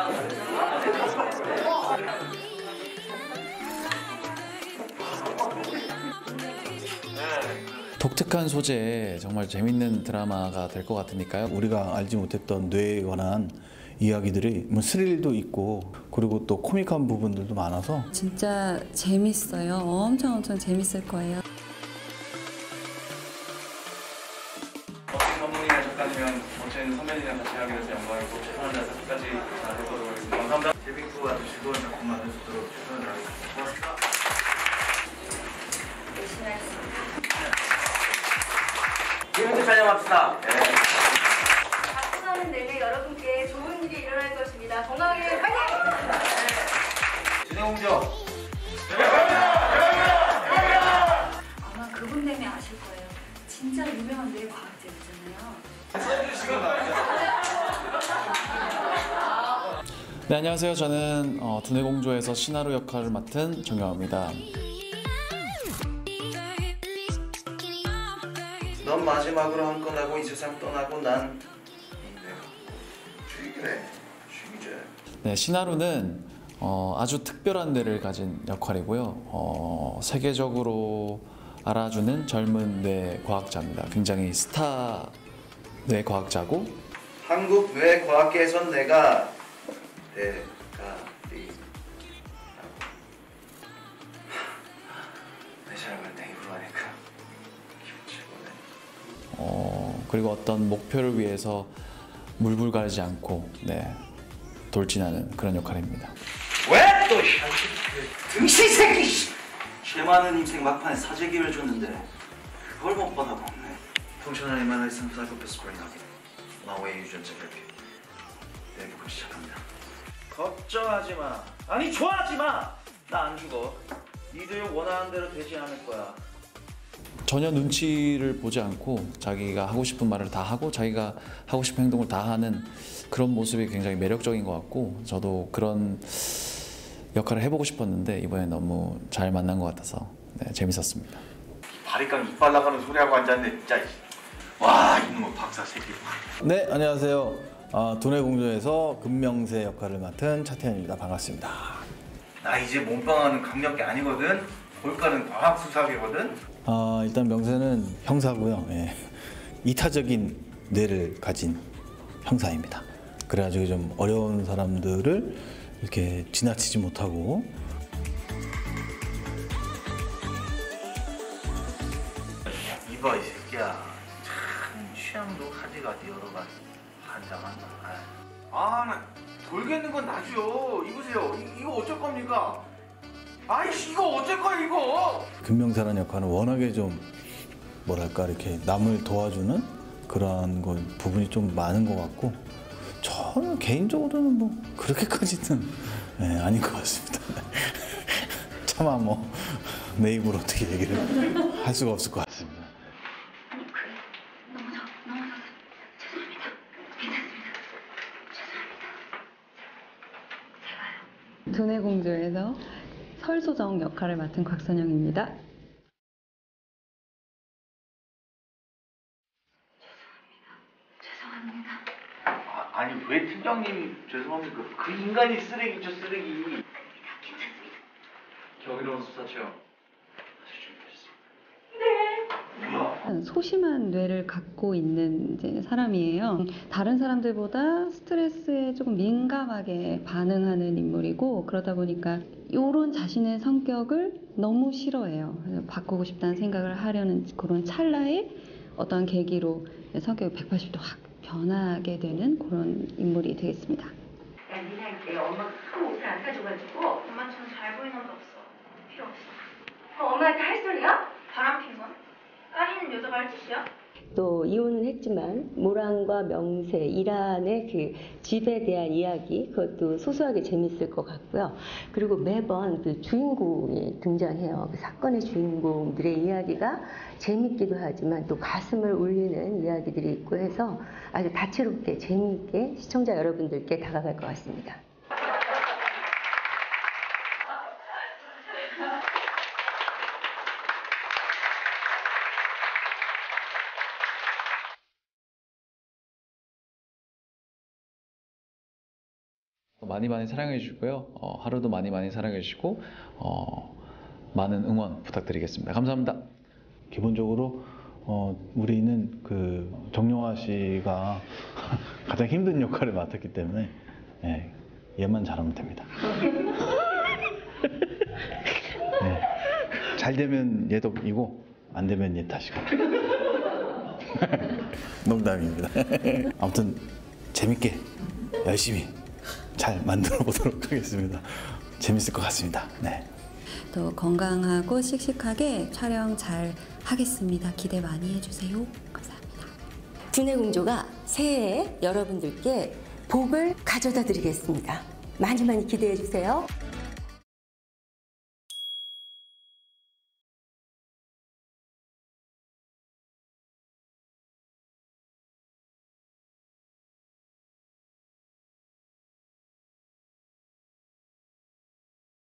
독특한 소재에 정말 재밌는 드라마가 될 것 같으니까요. 우리가 알지 못했던 뇌에 관한 이야기들이 뭐 스릴도 있고 그리고 또 코믹한 부분들도 많아서 진짜 재밌어요. 엄청 재밌을 거예요. 감독이나 작가님이랑 멋진 선배님이랑 같이 하게 돼서 영광이고 최선을 다해서 끝까지 잘해보도록 하겠습니다. 감사합니다. 재밌고 아주 즐거운 작품 만들 수 있도록 최선을 다하겠습니다. 고맙습니다. 열심히 하겠습니다. 재밌게 촬영합시다. 네. 작품하는 내내 여러분께 좋은 일이 일어날 것입니다. 건강하게 화이팅! 진행공조. 아마 그분 때문에 아실 거예요. 진짜 유명한 뇌 과학자 있잖아요. 네, 안녕하세요. 저는 두뇌공조에서 신하루 역할을 맡은 정영화입니다. 넌 마지막으로 한 건 하고 이 세상 떠나고 난 내가 죽이래. 죽이자. 네, 신하루는 아주 특별한 뇌를 가진 역할이고요. 세계적으로 알아주는 젊은 뇌 과학자입니다. 굉장히 스타 뇌 과학자고 한국 뇌과학계에선 내가 대가리 내 삶을 내 입으로 하니까 기분 최고네. 그리고 어떤 목표를 위해서 물불 가리지 않고 돌진하는 그런 역할입니다. 왜 또 등신 새끼! 죄 많은 인생 막판에 사죄 기회를 줬는데 그걸 못 받아먹네. 통신하는 이만 있으면 사이코패스 브레인하게 마웨이 유전자 결핍 내부금 시작합니다. 걱정하지 마. 아니 좋아하지 마. 나 안 죽어. 니들 원하는 대로 되지 않을 거야. 전혀 눈치를 보지 않고 자기가 하고 싶은 말을 다 하고 자기가 하고 싶은 행동을 다 하는 그런 모습이 굉장히 매력적인 것 같고 저도 그런 역할을 해보고 싶었는데 이번에 너무 잘 만난 것 같아서 재밌었습니다. 바리깡 이빨 나가는 소리하고 앉았네 진짜. 와 이놈의 박사 새끼. 네, 안녕하세요. 두뇌공조에서 금명세 역할을 맡은 차태현입니다. 반갑습니다. 나 이제 몸빵하는 강력계 아니거든. 볼까는 과학수사계거든. 일단 명세는 형사고요. 예. 이타적인 뇌를 가진 형사입니다. 그래가지고 좀 어려운 사람들을 이렇게 지나치지 못하고 이봐 이 새끼야. 참 취향도 가지가지 여러 가지 한장한장. 나 돌겠는 건 나죠. 이보세요. 이거 어쩔 겁니까? 아이씨 이거 어쩔 거야 이거. 금명세라는 역할은 워낙에 좀 뭐랄까 이렇게 남을 도와주는 그런 부분이 좀 많은 것 같고 저는 개인적으로는 뭐 그렇게까지는 아닌 것 같습니다. 차마 뭐 내 입으로 어떻게 얘기를 할 수가 없을 것 같습니다. 너무 죄송합니다. 괜찮습니다. 죄송합니다. 두뇌공조에서 설소정 역할을 맡은 곽선영입니다. 죄송합니다. 아니 왜 팀장님 죄송합니까? 그 인간이 쓰레기죠 쓰레기. 괜찮습니다. 경이로운 수사 체험 다시 준비했습니다. 네. 뭐야? 소심한 뇌를 갖고 있는 이제 사람이에요. 다른 사람들보다 스트레스에 조금 민감하게 반응하는 인물이고 그러다 보니까 이런 자신의 성격을 너무 싫어해요. 그래서 바꾸고 싶다는 생각을 하려는 그런 찰나에 어떤 계기로 성격이 180도 확 변하게 되는 그런 인물이 되겠습니다. 야, 니네한테 엄마가 큰 옷을 안 사줘가지고 엄마처럼 잘 보이는 거 없어. 필요 없어. 그럼 엄마한테 할 소리야? 바람핀 건? 딸이는 여자가 할 짓이야? 또 이혼은 했지만 모란과 명세, 이란의 그 집에 대한 이야기 그것도 소소하게 재밌을 것 같고요. 그리고 매번 그 주인공이 등장해요. 그 사건의 주인공들의 이야기가 재밌기도 하지만 또 가슴을 울리는 이야기들이 있고 해서 아주 다채롭게 재미있게 시청자 여러분들께 다가갈 것 같습니다. 많이 많이 사랑해 주시고요. 하루도 많이 많이 사랑해 주시고 많은 응원 부탁드리겠습니다. 감사합니다. 기본적으로 우리는 그 정영화 씨가 가장 힘든 역할을 맡았기 때문에 예, 얘만 잘하면 됩니다. 네. 잘 되면 얘 덕이고 안 되면 얘 탓이고. 농담입니다. 아무튼 재밌게 열심히 잘 만들어 보도록 하겠습니다. 재밌을 것 같습니다. 네. 또 건강하고 씩씩하게 촬영 잘 하겠습니다. 기대 많이 해주세요. 감사합니다. 두뇌 공조가 새해에 여러분들께 복을 가져다 드리겠습니다. 많이 많이 기대해 주세요.